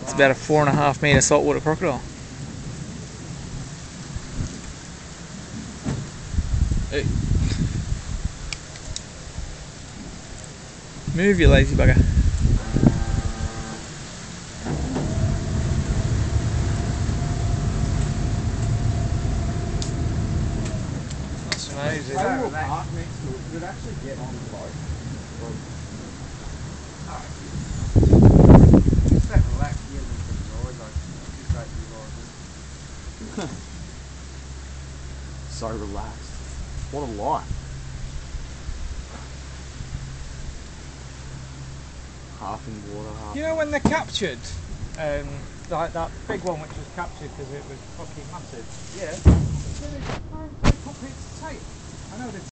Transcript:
It's about a 4.5 metre saltwater crocodile. Hey. Move, you lazy bugger. That's amazing. I will park next to it. You'd actually get on the boat. Just that relax here and some noise, like too great to be So relaxed. What a life. Half in water, half. You know when they're captured, like that big one which was captured because it was fucking massive. Yeah. They put bits of tape. I know they